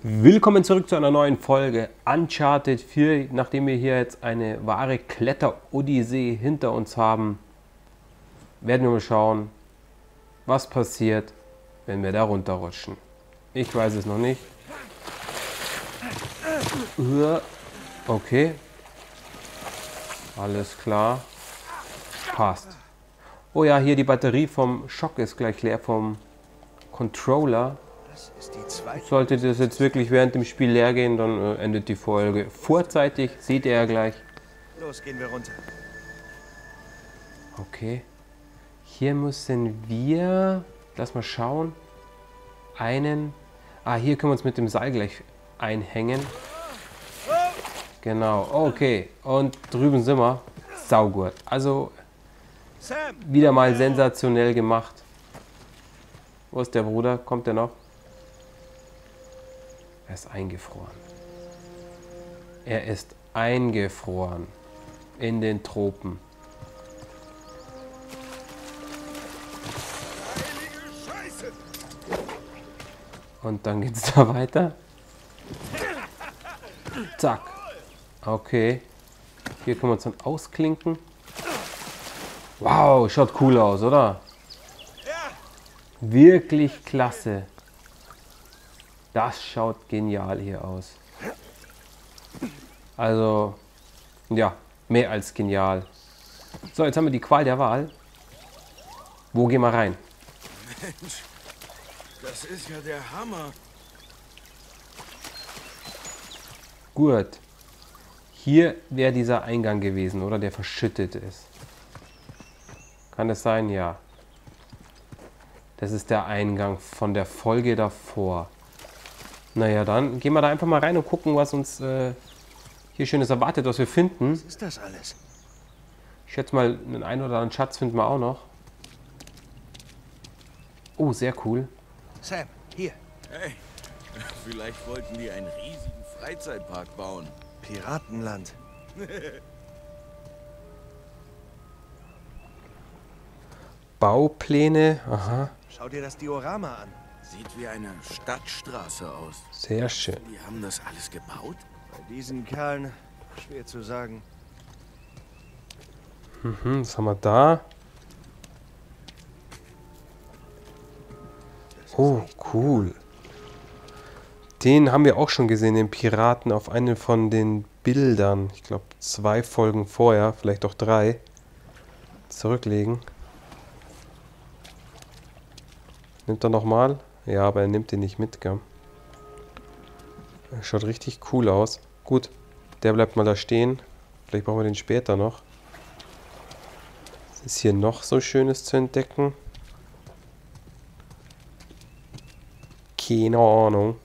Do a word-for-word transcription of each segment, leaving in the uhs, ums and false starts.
Willkommen zurück zu einer neuen Folge Uncharted vier, nachdem wir hier jetzt eine wahre Kletter-Odyssee hinter uns haben, werden wir mal schauen, was passiert, wenn wir da runterrutschen. Ich weiß es noch nicht. Okay. Alles klar. Passt. Oh ja, hier die Batterie vom Schock ist gleich leer, vom Controller. Sollte das jetzt wirklich während dem Spiel leer gehen, dann äh, endet die Folge vorzeitig. Seht ihr ja gleich. Los, gehen wir runter. Okay. Hier müssen wir, lass mal schauen, einen... Ah, hier können wir uns mit dem Seil gleich einhängen. Genau, okay. Und drüben sind wir. Saugut. Also, wieder mal sensationell gemacht. Wo ist der Bruder? Kommt der noch? Er ist eingefroren. Er ist eingefroren. In den Tropen. Und dann geht's da weiter. Zack. Okay. Hier können wir uns dann ausklinken. Wow, schaut cool aus, oder? Wirklich klasse. Das schaut genial hier aus. Also, ja, mehr als genial. So, jetzt haben wir die Qual der Wahl. Wo gehen wir rein? Mensch, das ist ja der Hammer. Gut. Hier wäre dieser Eingang gewesen, oder? Der verschüttet ist. Kann das sein? Ja. Das ist der Eingang von der Folge davor. Naja, dann gehen wir da einfach mal rein und gucken, was uns äh, hier Schönes erwartet, was wir finden. Was ist das alles? Ich schätze mal, einen ein oder anderen Schatz finden wir auch noch. Oh, sehr cool. Sam, hier. Hey, vielleicht wollten die einen riesigen Freizeitpark bauen. Piratenland. Baupläne, aha. Schau dir das Diorama an. Sieht wie eine Stadtstraße aus. Sehr schön. Die haben das alles gebaut? Bei diesen Kerlen schwer zu sagen. Mhm, was haben wir da? Oh, cool. Den haben wir auch schon gesehen, den Piraten, auf einem von den Bildern. Ich glaube, zwei Folgen vorher, vielleicht auch drei. Zurücklegen. Nimmt er nochmal? Ja, aber er nimmt den nicht mit, gell? Schaut richtig cool aus. Gut, der bleibt mal da stehen. Vielleicht brauchen wir den später noch. Was ist hier noch so Schönes zu entdecken? Keine Ahnung.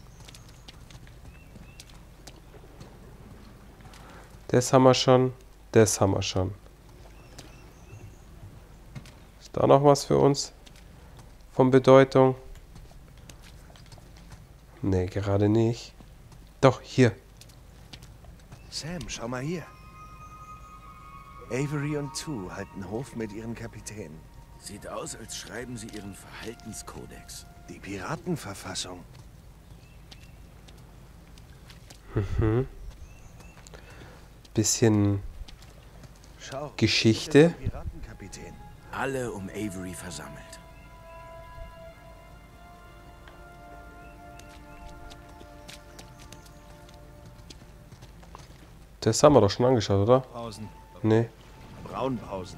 Das haben wir schon. Das haben wir schon. Ist da noch was für uns? Von Bedeutung? Nee, gerade nicht. Doch, hier. Sam, schau mal hier. Avery und Tu halten Hof mit ihren Kapitänen. Sieht aus, als schreiben sie ihren Verhaltenskodex. Die Piratenverfassung. Mhm. Bisschen Schau. Geschichte. Der Piratenkapitän. Alle um Avery versammelt. Das haben wir doch schon angeschaut, oder? Pausen. Nee. Braunpausen.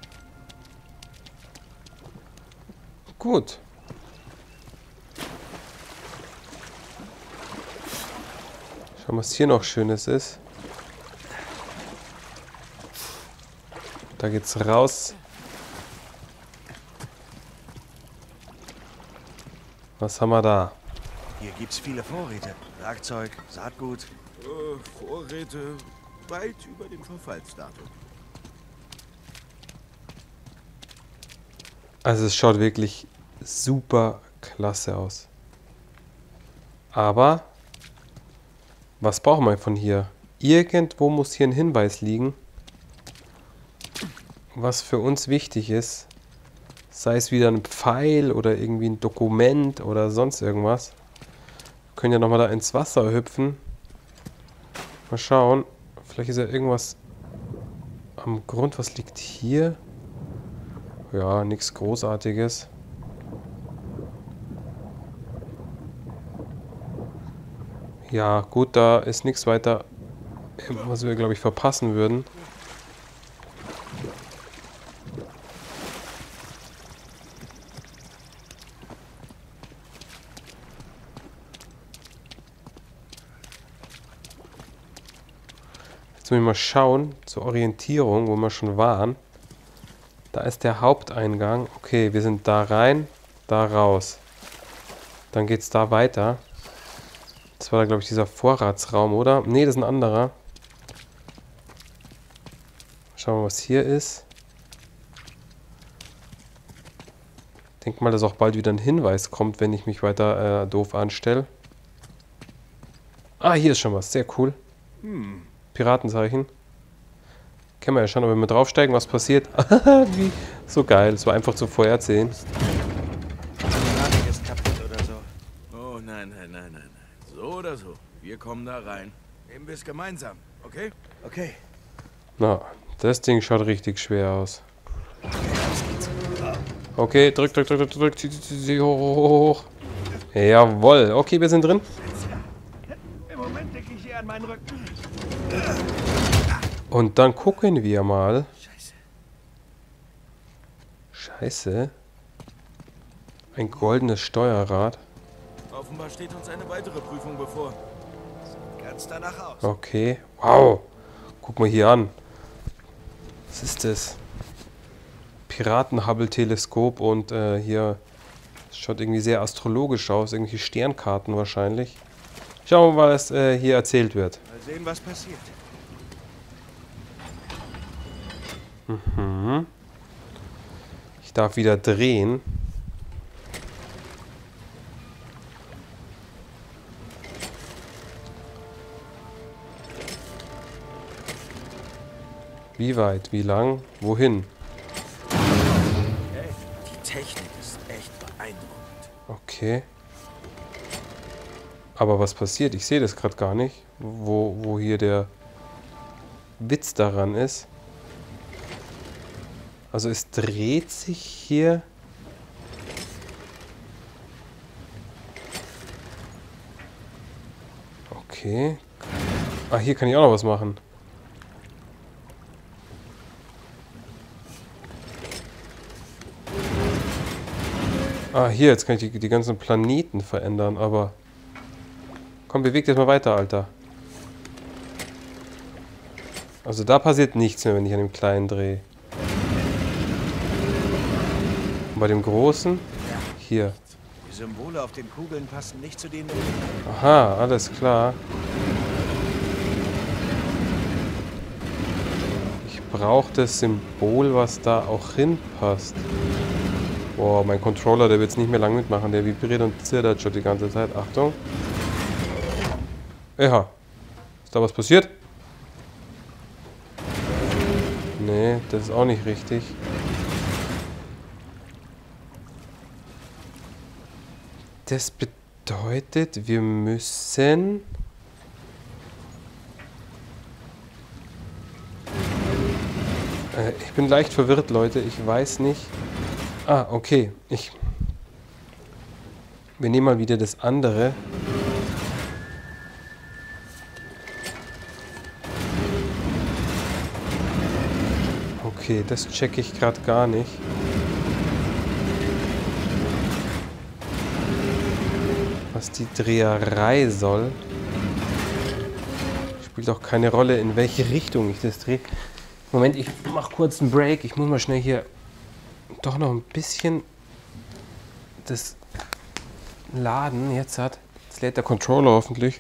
Gut. Schauen wir, was hier noch Schönes ist. Da geht's raus. Was haben wir da? Hier gibt's viele Vorräte. Werkzeug, Saatgut. Äh, Vorräte weit über dem Verfallsdatum. Also es schaut wirklich super klasse aus. Aber was brauchen wir von hier? Irgendwo muss hier ein Hinweis liegen, was für uns wichtig ist. Sei es wieder ein Pfeil oder irgendwie ein Dokument oder sonst irgendwas. Können ja nochmal da ins Wasser hüpfen. Mal schauen. Vielleicht ist ja irgendwas am Grund. Was liegt hier? Ja, nichts Großartiges. Ja, gut, da ist nichts weiter, was wir, glaube ich, verpassen würden. Jetzt müssen wir mal schauen, zur Orientierung, wo wir schon waren. Da ist der Haupteingang. Okay, wir sind da rein, da raus. Dann geht es da weiter. Das war da, glaube ich, dieser Vorratsraum, oder? Ne, das ist ein anderer. Schauen wir mal, was hier ist. Ich denke mal, dass auch bald wieder ein Hinweis kommt, wenn ich mich weiter äh, doof anstelle. Ah, hier ist schon was. Sehr cool. Hm. Piratenzeichen. Können wir ja schauen, ob wir mal draufsteigen, was passiert. Wie so geil. Das war einfach zu vorhersehen. Ist kaputt oder so. Oh nein, nein, nein, nein, nein. So oder so. Wir kommen da rein. Nehmen wir es gemeinsam, okay? Okay. Na, das Ding schaut richtig schwer aus. Okay, drück, drück, drück, drück, drück, zieh, zieh, zieh, hoch, hoch, hoch. Jawohl. Okay, wir sind drin. Im Moment denke ich eher an meinen Rücken. Und dann gucken wir mal. Scheiße. Scheiße. Ein goldenes Steuerrad. Offenbar steht uns eine weitere Prüfung bevor. Ganz danach aus. Okay. Wow. Guck mal hier an. Was ist das? Piraten-Hubble-Teleskop und äh, hier schaut irgendwie sehr astrologisch aus. Irgendwelche Sternkarten wahrscheinlich. Schauen wir mal, was äh, hier erzählt wird. Mal sehen, was passiert. Mhm. Ich darf wieder drehen. Wie weit? Wie lang? Wohin? Hey, die Technik ist echt beeindruckend. Okay. Aber was passiert? Ich sehe das gerade gar nicht. Wo, wo hier der Witz daran ist. Also es dreht sich hier. Okay. Ah, hier kann ich auch noch was machen. Ah, hier, jetzt kann ich die, die ganzen Planeten verändern, aber... Komm, beweg dich mal weiter, Alter. Also da passiert nichts mehr, wenn ich an dem Kleinen drehe. Und bei dem Großen? Hier. Die Symbole auf den Kugeln passen nicht zu denen. Aha, alles klar. Ich brauche das Symbol, was da auch hinpasst. Boah, mein Controller, der wird es nicht mehr lang mitmachen. Der vibriert und zittert schon die ganze Zeit. Achtung. Ja. Ist da was passiert? Nee, das ist auch nicht richtig. Das bedeutet, wir müssen... Äh, ich bin leicht verwirrt, Leute. Ich weiß nicht... Ah, okay. Ich... Wir nehmen mal wieder das andere. Okay, das checke ich gerade gar nicht. Was die Dreherei soll. Spielt auch keine Rolle, in welche Richtung ich das drehe. Moment, ich mache kurz einen Break. Ich muss mal schnell hier doch noch ein bisschen das laden. Jetzt hat, jetzt lädt der Controller hoffentlich.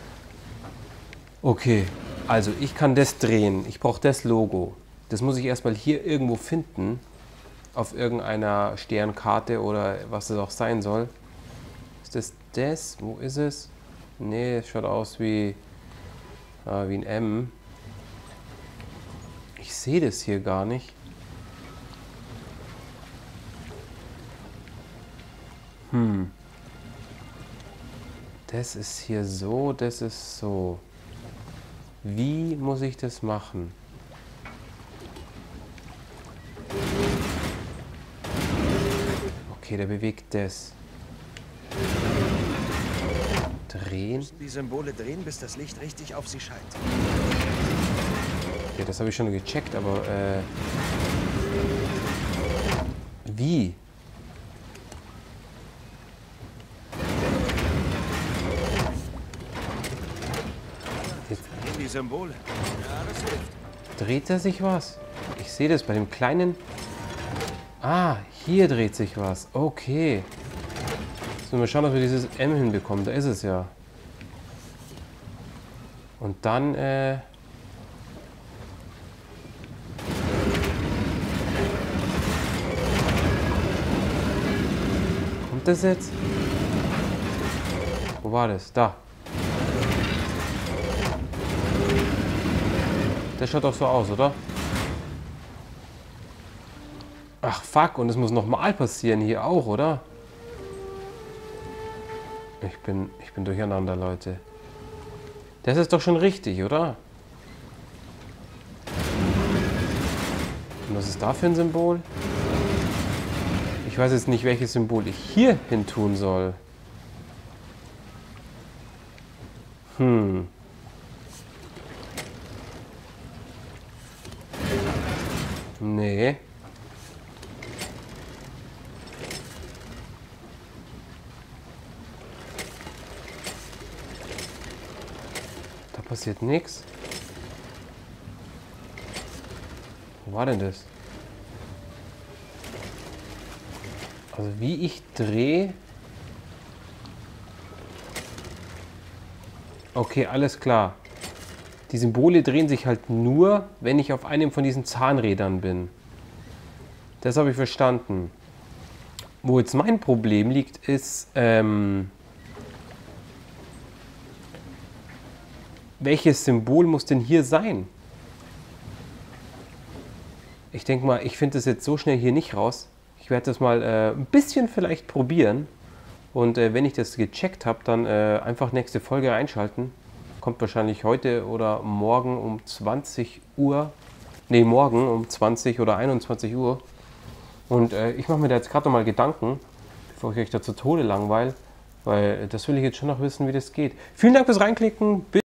Okay, also ich kann das drehen. Ich brauche das Logo. Das muss ich erstmal hier irgendwo finden. Auf irgendeiner Sternkarte oder was es auch sein soll. Ist das das? Wo ist es? Nee, es schaut aus wie, äh, wie ein M. Ich sehe das hier gar nicht. Hm. Das ist hier so, das ist so. Wie muss ich das machen? Okay, der bewegt das. Drehen. Die Symbole drehen, bis das Licht richtig auf sie scheint. Ja, das habe ich schon gecheckt, aber äh, wie? Jetzt Drehen die Symbole. Ja, das hilft. dreht er sich was? Ich sehe das bei dem kleinen. Ah, hier dreht sich was. Okay. Jetzt müssen wir schauen, dass wir dieses M hinbekommen. Da ist es ja. Und dann, äh... kommt das jetzt? Wo war das? Da. Das schaut doch so aus, oder? Ach, fuck. Und es muss nochmal passieren hier auch, oder? Ich bin, ich bin durcheinander, Leute. Das ist doch schon richtig, oder? Und was ist da für ein Symbol? Ich weiß jetzt nicht, welches Symbol ich hier hin tun soll. Hm. Nee. Da passiert nichts. Wo war denn das? Also wie ich drehe. Okay, alles klar. Die Symbole drehen sich halt nur, wenn ich auf einem von diesen Zahnrädern bin. Das habe ich verstanden. Wo jetzt mein Problem liegt, ist, ähm, welches Symbol muss denn hier sein? Ich denke mal, ich finde das jetzt so schnell hier nicht raus. Ich werde das mal äh, ein bisschen vielleicht probieren. Und äh, wenn ich das gecheckt habe, dann äh, einfach nächste Folge einschalten. Kommt wahrscheinlich heute oder morgen um zwanzig Uhr. Ne, morgen um zwanzig oder einundzwanzig Uhr. Und äh, ich mache mir da jetzt gerade noch mal Gedanken, bevor ich euch da zu Tode langweile. Weil das will ich jetzt schon noch wissen, wie das geht. Vielen Dank fürs Reinklicken.